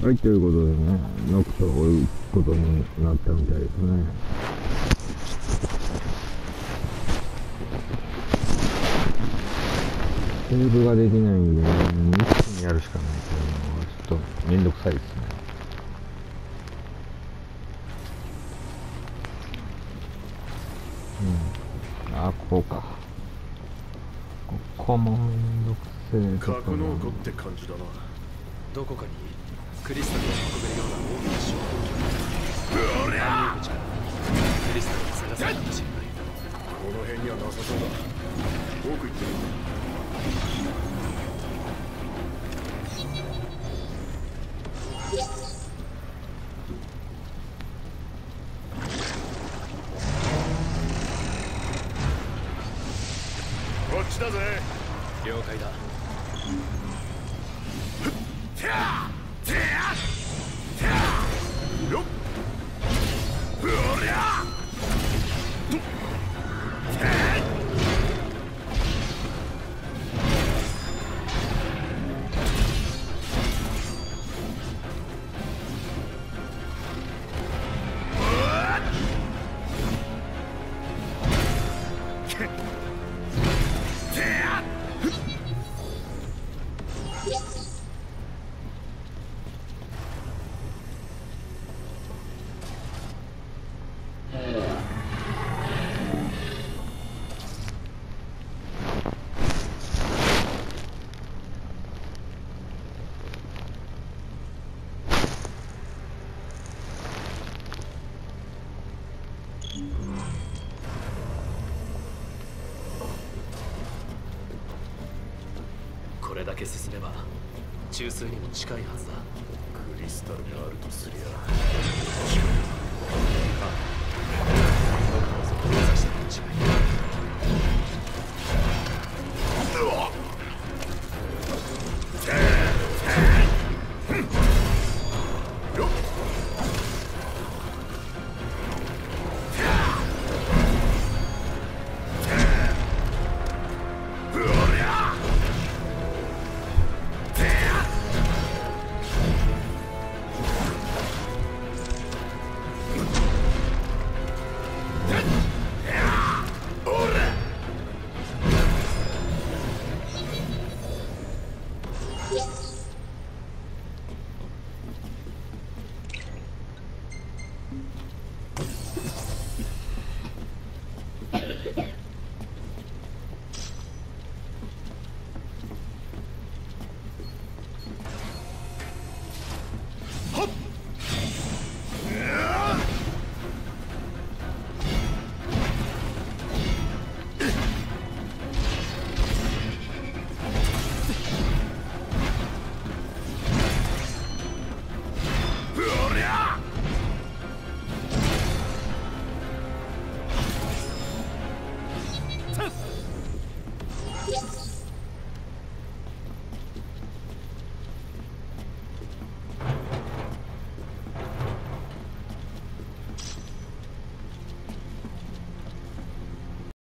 はい、ということでね、ノクトを追うことになったみたいですね。セーブができないんで、一気にやるしかないけど、ちょっとめんどくさいですね。あ、ここか。ここもめんどくせえとこ格納庫って感じだな。どこかにクリスタルを運べるような大きな昇降機が搬入口からクリスタルを探せるかもしれない。この辺にはなさそうだ。奥行ってみる。こっちだぜ。了解だ。よっ。おりゃ。これだけ進めば中枢にも近いはずだ。クリスタルがあるとすりゃ僕もそこを目指してるに違いない。 Yes.